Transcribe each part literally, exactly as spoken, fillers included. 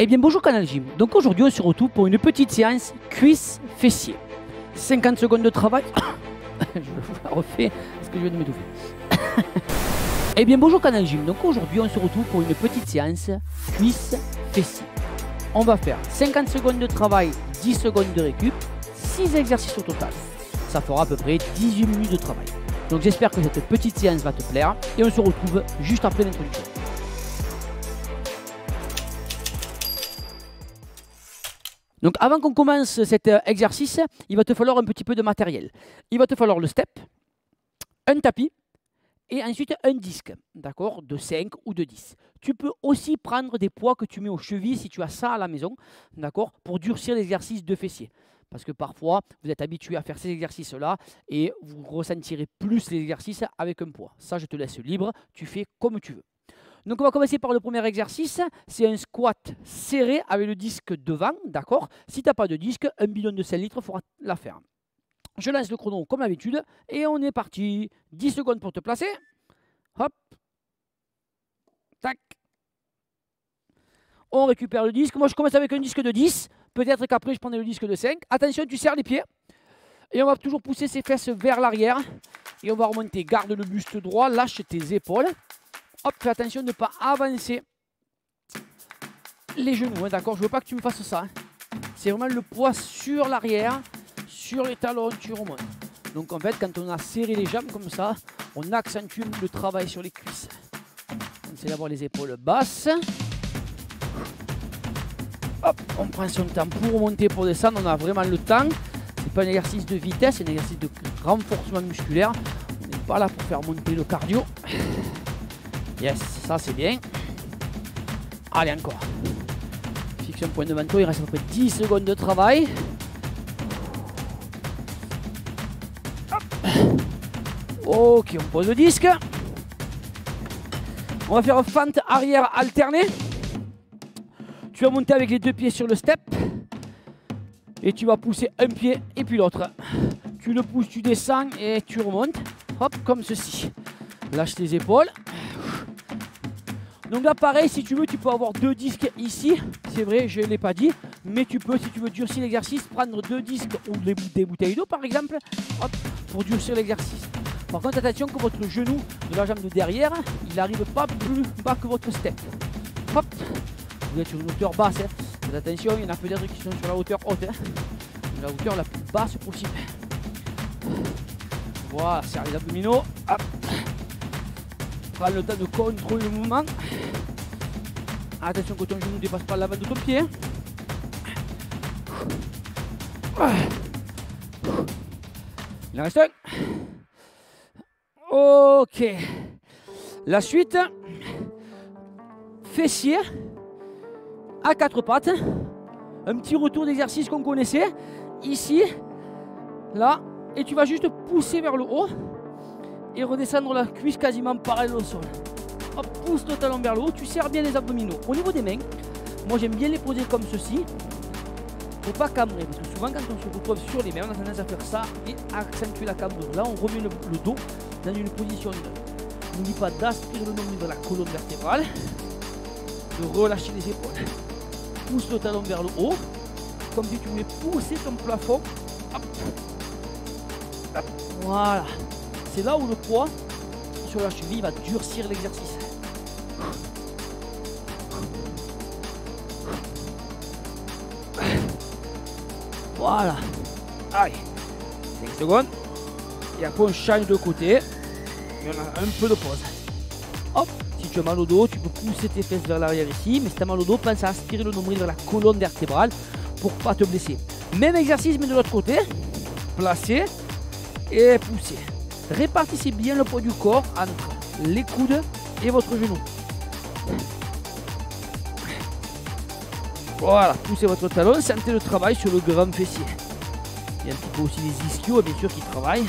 Eh bien bonjour Canal Gym, donc aujourd'hui on se retrouve pour une petite séance cuisse fessier. cinquante secondes de travail, je la refais parce que je viens de m'étouffer. Eh bien bonjour Canal Gym, donc aujourd'hui on se retrouve pour une petite séance cuisse fessier. On va faire cinquante secondes de travail, dix secondes de récup, six exercices au total. Ça fera à peu près dix-huit minutes de travail. Donc j'espère que cette petite séance va te plaire et on se retrouve juste après l'introduction. Donc avant qu'on commence cet exercice, il va te falloir un petit peu de matériel. Il va te falloir le step, un tapis et ensuite un disque, d'accord, de cinq ou de dix. Tu peux aussi prendre des poids que tu mets aux chevilles si tu as ça à la maison, d'accord, pour durcir l'exercice de fessier. Parce que parfois, vous êtes habitué à faire ces exercices-là et vous ressentirez plus l'exercice avec un poids. Ça, je te laisse libre, tu fais comme tu veux. Donc on va commencer par le premier exercice, c'est un squat serré avec le disque devant, d'accord. Si tu n'as pas de disque, un bidon de cinq litres fera l'affaire. Je lance le chrono comme d'habitude et on est parti. dix secondes pour te placer. Hop. Tac. On récupère le disque. Moi je commence avec un disque de dix. Peut-être qu'après je prendrai le disque de cinq. Attention, tu serres les pieds. Et on va toujours pousser ses fesses vers l'arrière. Et on va remonter. Garde le buste droit, lâche tes épaules. Hop, fais attention de ne pas avancer les genoux, hein, d'accord. Je ne veux pas que tu me fasses ça. Hein. C'est vraiment le poids sur l'arrière, sur les talons, tu remontes. Donc en fait, quand on a serré les jambes comme ça, on accentue le travail sur les cuisses. On essaie d'avoir les épaules basses. Hop, on prend son temps pour remonter, pour descendre. On a vraiment le temps. Ce n'est pas un exercice de vitesse, c'est un exercice de renforcement musculaire. On n'est pas là pour faire monter le cardio. Yes, ça c'est bien. Allez, encore. Fixe un point devant toi, il reste à peu près dix secondes de travail. Hop. Ok, on pose le disque. On va faire une fente arrière alternée. Tu vas monter avec les deux pieds sur le step. Et tu vas pousser un pied et puis l'autre. Tu le pousses, tu descends et tu remontes. Hop, comme ceci. Lâche tes épaules. Donc là pareil, si tu veux, tu peux avoir deux disques ici. C'est vrai, je ne l'ai pas dit. Mais tu peux, si tu veux durcir l'exercice, prendre deux disques ou des, des bouteilles d'eau par exemple. Hop, pour durcir l'exercice. Par contre, attention que votre genou de la jambe de derrière, il n'arrive pas plus bas que votre step. Hop, vous êtes sur une hauteur basse. Hein. Faites attention, il y en a peut-être qui sont sur la hauteur haute. Hein. La hauteur la plus basse possible. Voilà, serre les abdominaux. Hop. Prends le temps de contrôler le mouvement. Attention que ton genou ne dépasse pas l'avant de ton pied. Il en reste un. Ok. La suite. Fessier. À quatre pattes. Un petit retour d'exercice qu'on connaissait. Ici. Là. Et tu vas juste pousser vers le haut. Et redescendre la cuisse quasiment parallèle au sol. Hop, pousse le talon vers le haut, tu serres bien les abdominaux. Au niveau des mains, moi j'aime bien les poser comme ceci. Faut pas cambrer, parce que souvent quand on se retrouve sur les mains, on a tendance à faire ça et accentuer la cambrure. Là on remet le, le dos dans une position neutre. N'oublie pas d'aspirer le nombril de la colonne vertébrale, de relâcher les épaules. Pousse le talon vers le haut, comme si tu voulais pousser ton plafond. Hop. Hop. Voilà. C'est là où le poids sur la cheville va durcir l'exercice. Voilà. Allez. cinq secondes. Et après on change de côté. Et on a un peu de pause. Hop. Si tu as mal au dos, tu peux pousser tes fesses vers l'arrière ici. Mais si tu as mal au dos, pense à aspirer le nombril vers la colonne vertébrale pour ne pas te blesser. Même exercice mais de l'autre côté. Placer et pousser. Répartissez bien le poids du corps entre les coudes et votre genou. Voilà, poussez votre talon, sentez le travail sur le grand fessier. Il y a un petit peu aussi les ischios, bien sûr, qui travaillent.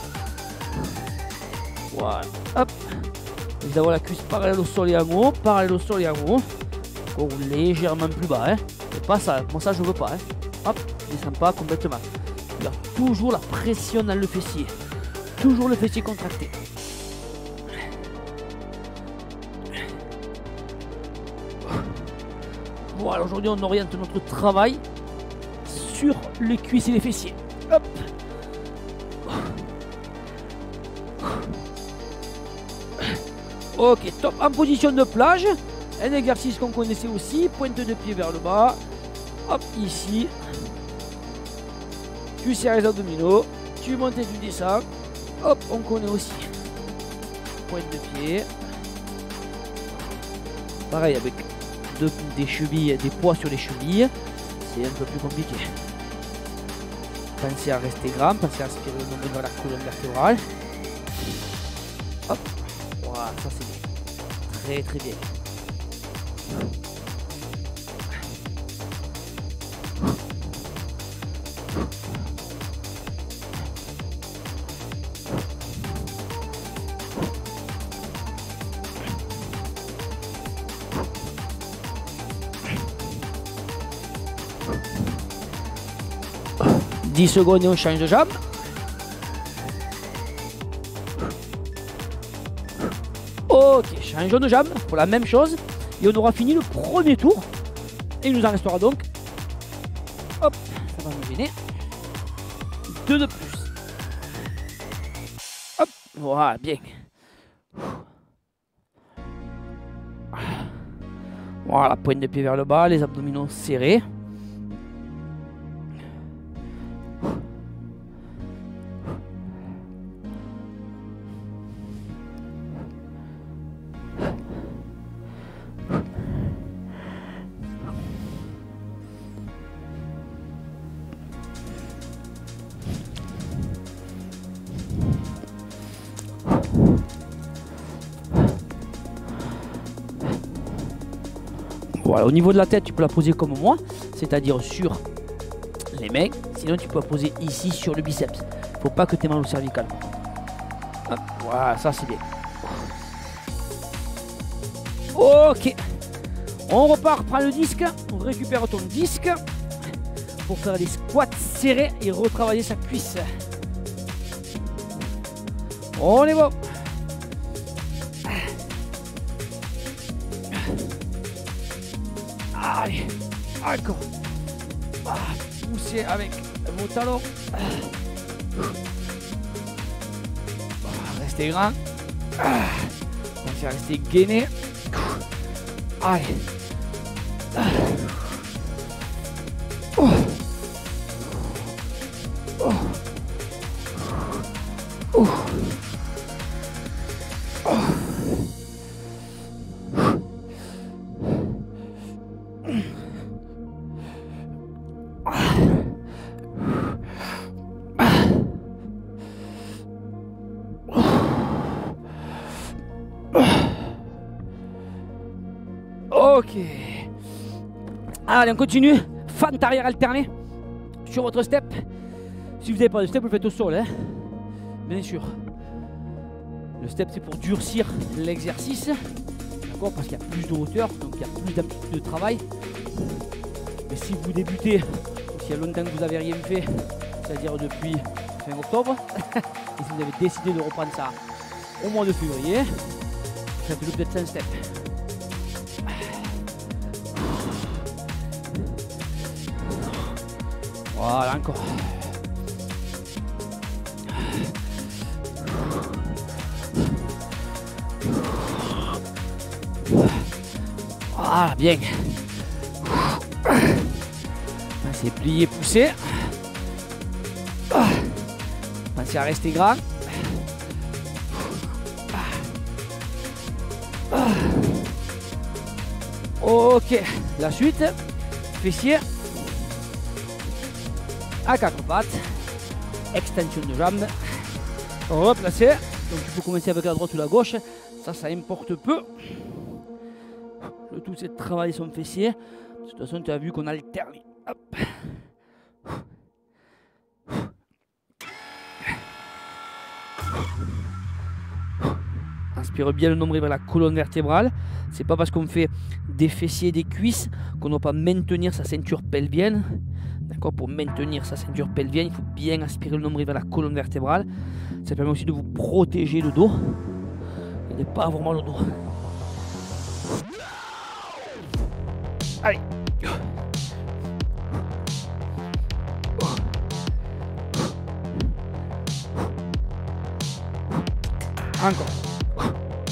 Voilà, hop. Vous avez la cuisse parallèle au sol et en haut, parallèle au sol et en haut. Encore légèrement plus bas, hein. C'est pas ça, moi ça je veux pas, hein. Hop, ne descends pas complètement. Tu as toujours la pression dans le fessier. Toujours le fessier contracté. Voilà, aujourd'hui on oriente notre travail sur les cuisses et les fessiers. Hop. Ok, top. En position de plage, un exercice qu'on connaissait aussi, pointe de pied vers le bas. Hop, ici. Tu serres les abdominaux, tu montes et tu descends. Hop, on connaît aussi. Pointe de pied. Pareil avec de, des chevilles, des poids sur les chevilles. C'est un peu plus compliqué. Pensez à rester grand, pensez à aspirer le nombril vers la colonne vertébrale. Hop, voilà, ça c'est bien. Très très bien. dix secondes et on change de jambe. Ok, changeons de jambe pour la même chose. Et on aura fini le premier tour. Et il nous en restera donc. Hop, ça va nous gêner. Deux de plus. Hop, voilà, bien. Voilà, pointe de pied vers le bas, les abdominaux serrés. Voilà, au niveau de la tête, tu peux la poser comme moi, c'est-à-dire sur les mains. Sinon, tu peux la poser ici sur le biceps. Il ne faut pas que tu aies mal au cervical. Hop, voilà, ça c'est bien. Ok. On repart, prends le disque, on récupère ton disque pour faire des squats serrés et retravailler sa cuisse. On est bon. Allez, encore. Ah, poussez avec vos talons. Ah, restez grand. Ah, pensez à rester gainé. Allez. Ah. Oh. Oh. Oh. Oh. Ok. Allez, on continue. Fente arrière alternée sur votre step. Si vous n'avez pas de step, vous le faites au sol, hein. Bien sûr. Le step, c'est pour durcir l'exercice. D'accord, parce qu'il y a plus de hauteur, donc il y a plus d'amplitude de travail. Mais si vous débutez, ou s'il y a longtemps que vous n'avez rien fait, c'est-à-dire depuis fin octobre, et si vous avez décidé de reprendre ça au mois de février, faites-le peut-être sans step. Voilà, encore. Voilà, bien. C'est plié, poussé. Pensez à rester grand. Ok, la suite. Fessier. À quatre pattes, extension de jambes, replacer. Donc tu peux commencer avec la droite ou la gauche, ça, ça importe peu. Le tout, c'est de travailler son fessier. De toute façon, tu as vu qu'on alterne. Hop. Inspire bien le nombril vers la colonne vertébrale. C'est pas parce qu'on fait des fessiers et des cuisses qu'on ne doit pas maintenir sa ceinture pelvienne. D'accord, pour maintenir sa ceinture pelvienne, il faut bien aspirer le nombril vers la colonne vertébrale. Ça permet aussi de vous protéger le dos et de ne pas avoir mal au dos. Allez, Encore.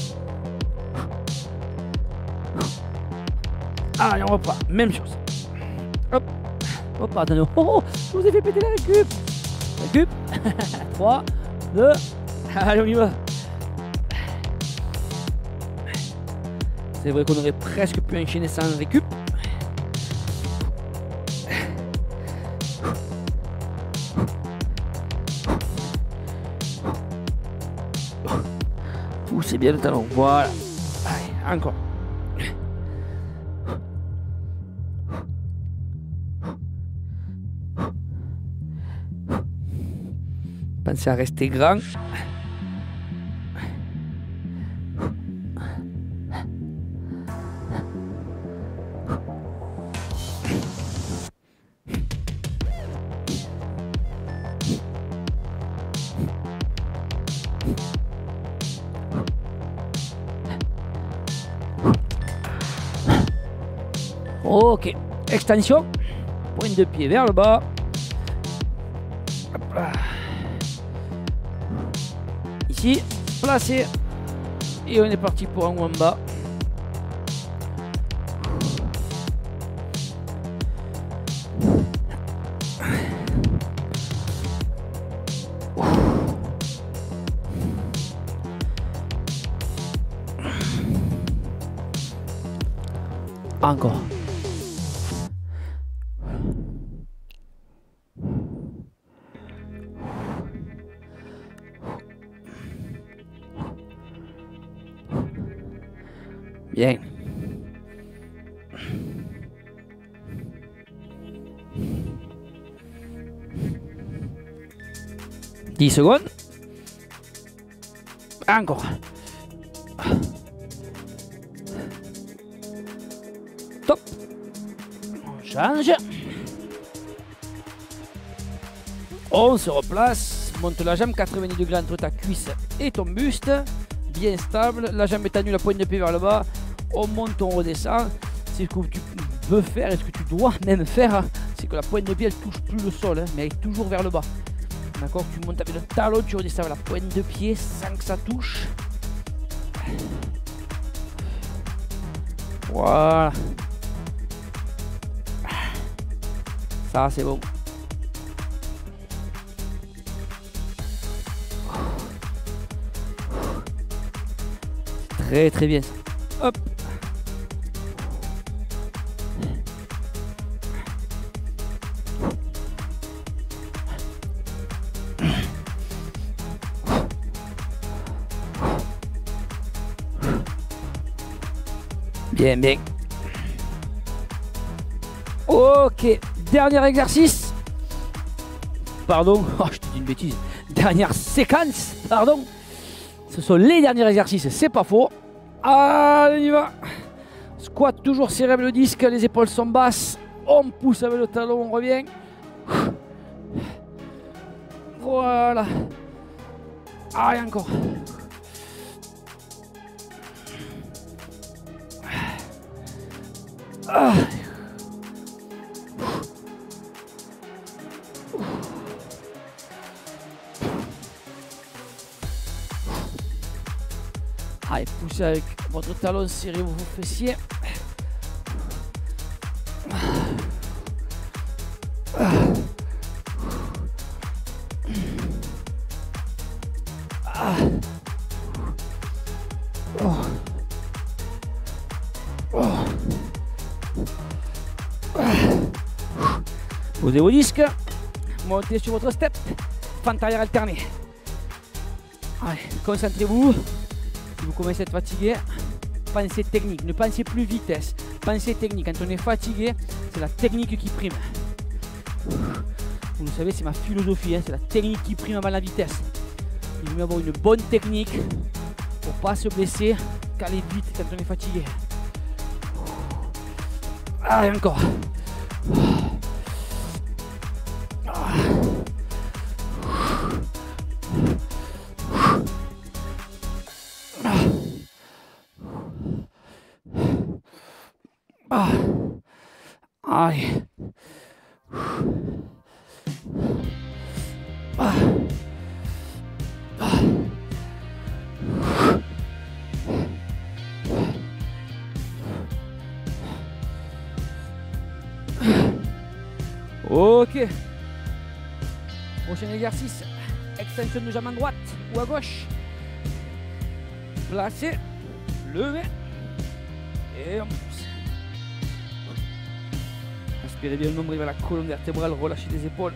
Allez, on reprend. Même chose. Hop. Hop, attendez. Oh, oh, je vous ai fait péter la récup. Récup. trois, deux. Allez, on y va. C'est vrai qu'on aurait presque pu enchaîner sans récup. Poussez bien le talon. Voilà. Allez, encore. Pensez à rester grand. Ok, extension, pointe de pied vers le bas. Hop là. Ici, placé. Et on est parti pour un wamba. Encore. Bien. dix secondes. Encore. Top. On change. On se replace. Monte la jambe quatre-vingt-dix degrés entre ta cuisse et ton buste. Bien stable. La jambe est tendue, la pointe de pied vers le bas. On monte, on redescend. C'est ce que tu veux faire et ce que tu dois même faire. C'est que la pointe de pied elle touche plus le sol, hein, mais elle est toujours vers le bas. D'accord, tu montes avec le talon, tu redescends avec la pointe de pied sans que ça touche. Voilà. Ça, c'est bon. Très très bien. Hop. Bien, bien. Ok, dernier exercice. Pardon, oh, je te dis une bêtise. Dernière séquence, pardon. Ce sont les derniers exercices, c'est pas faux. Allez, on y va. Squat toujours serré avec le disque, les épaules sont basses. On pousse avec le talon, on revient. Voilà. Allez, encore. Ah. Allez, poussez avec votre talon, serrez vos fessiers. Ah. Ah. Oh. Oh. Posez vos disques, montez sur votre step, fente arrière alternée. Allez, concentrez-vous. Si vous commencez à être fatigué, pensez technique, ne pensez plus vitesse, pensez technique. Quand on est fatigué, c'est la technique qui prime. Vous le savez, c'est ma philosophie, hein, c'est la technique qui prime avant la vitesse. Il vaut mieux avoir une bonne technique pour ne pas se blesser qu'aller vite quand on est fatigué. Allez, encore. Ah. Allez. Ah. Ah. Ok. Prochain exercice. Extension de jambe à droite ou à gauche. Placez. Levez. Et on pousse. Inspirez bien le nombril vers la colonne vertébrale. Relâchez les épaules.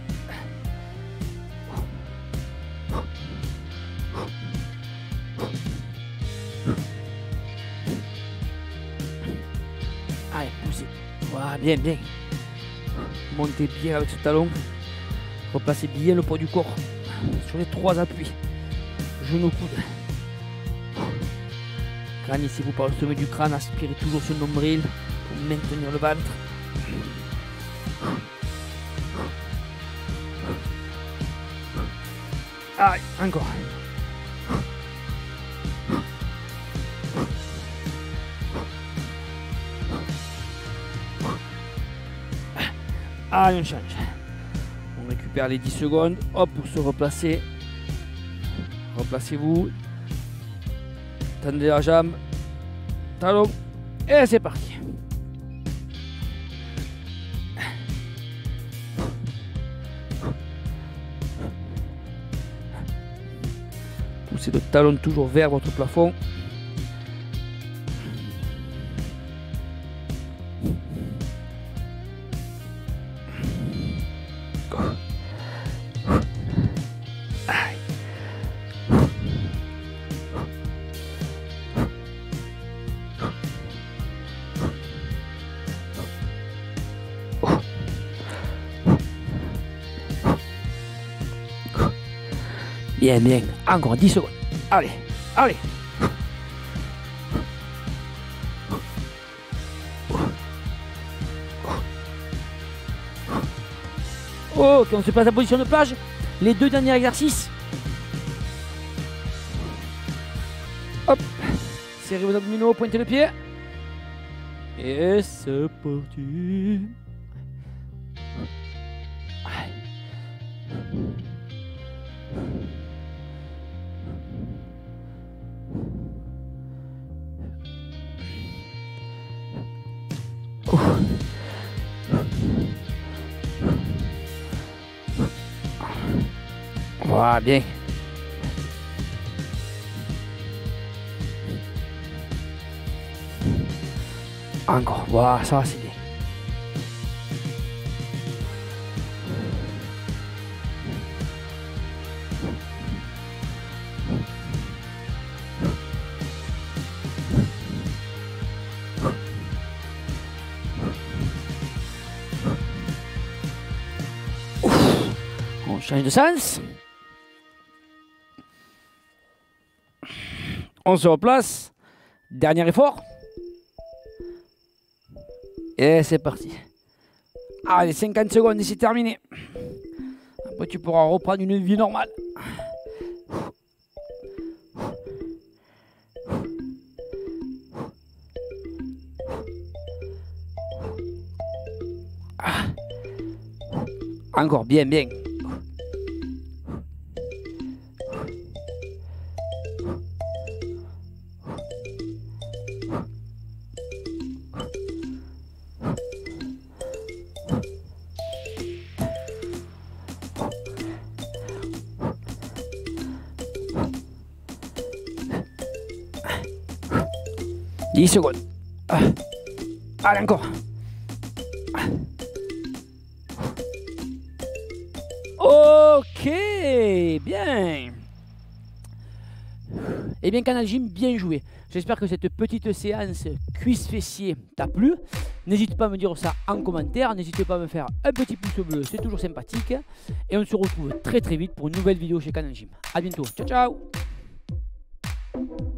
Allez, poussez. Voilà, bien, bien. Montez bien avec ce talon. Replacez bien le poids du corps sur les trois appuis. Genou, coude. Granissez-vous par le sommet du crâne. Aspirez toujours sur le nombril pour maintenir le ventre. Allez, encore. Allez, on change. On récupère les dix secondes. Hop, pour se replacer. Replacez-vous. Tendez la jambe. Talon. Et c'est parti. Poussez le talon toujours vers votre plafond. Bien, bien. Encore dix secondes. Allez, allez. Ok, on se passe à la position de plage. Les deux derniers exercices. Hop. Serrez vos abdominaux, pointez le pied. Et c'est parti. Voilà, bien. Encore, voilà, ça c'est bien. On change de sens. On se replace. Dernier effort. Et c'est parti. Allez, cinquante secondes et c'est terminé. Après, tu pourras reprendre une vie normale. Encore bien, bien. dix secondes. Allez, encore. Ok, bien. Eh bien, Canal Gym, bien joué. J'espère que cette petite séance cuisse-fessier t'a plu. N'hésite pas à me dire ça en commentaire. N'hésitez pas à me faire un petit pouce bleu, c'est toujours sympathique. Et on se retrouve très très vite pour une nouvelle vidéo chez Canal Gym. A bientôt. Ciao, ciao.